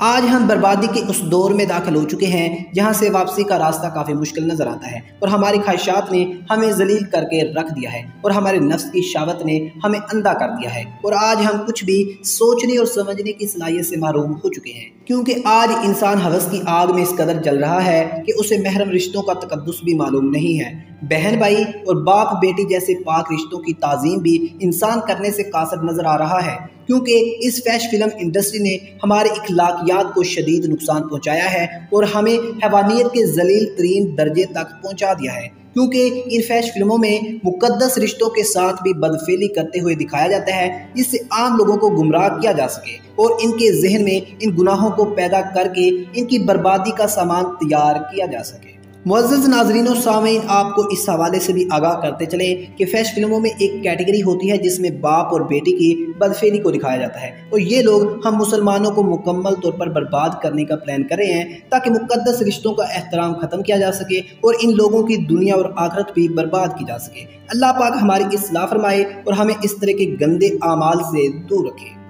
آج ہم بربادی کے اس دور میں داخل ہو چکے ہیں جہاں سے واپسی کا راستہ کافی مشکل نظر آتا ہے، اور ہماری خواہشات نے ہمیں ذلیل کر کے رکھ دیا ہے، اور ہمارے نفس کی شہوت نے ہمیں اندھا کر دیا ہے، اور آج ہم کچھ بھی سوچنے اور سمجھنے کی صلاحیت سے محروم ہو چکے ہیں، کیونکہ آج انسان ہوس کی آگ میں اس قدر جل رہا ہے کہ اسے محرم رشتوں کا تقدس بھی معلوم نہیں ہے۔ بہن بھائی اور باپ بیٹی جیسے پاک رشتوں کی تعظیم بھی انسان کرنے سے قاصر نظر آ رہا ہے، کیونکہ اس فیش فلم انڈسٹری نے ہمارے اخلاقیات کو شدید نقصان پہنچایا ہے اور ہمیں حیوانیت کے ذلیل ترین درجے تک پہنچا دیا ہے، کیونکہ ان فیش فلموں میں مقدس رشتوں کے ساتھ بھی بدفعلی کرتے ہوئے دکھایا جاتا ہے، جس سے عام لوگوں کو گمراہ کیا جا سکے اور ان کے ذہن میں ان گناہوں کو پیدا کر کے ان کی بربادی کا سامان تیار کیا جا سکے۔ معزز ناظرین و سامعین، آپ کو اس حوالے سے بھی آگاہ کرتے چلے کہ فیش فلموں میں ایک کیٹیگری ہوتی ہے جس میں باپ اور بیٹی کی بدفعلی کو دکھایا جاتا ہے، اور یہ لوگ ہم مسلمانوں کو مکمل طور پر برباد کرنے کا پلان کر رہے ہیں تاکہ مقدس رشتوں کا احترام ختم کیا جا سکے اور ان لوگوں کی دنیا اور آخرت بھی برباد کی جا سکے۔ اللہ پاک ہماری اصلاح فرمائے اور ہمیں اس طرح کے گندے اعمال سے دور رکھے۔